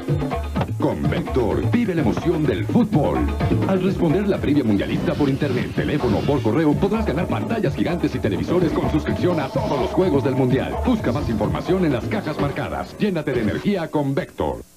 Con Vector, vive la emoción del fútbol. Al responder la trivia mundialista por internet, teléfono o por correo, podrás ganar pantallas gigantes y televisores con suscripción a todos los juegos del mundial. Busca más información en las cajas marcadas. Llénate de energía con Vector.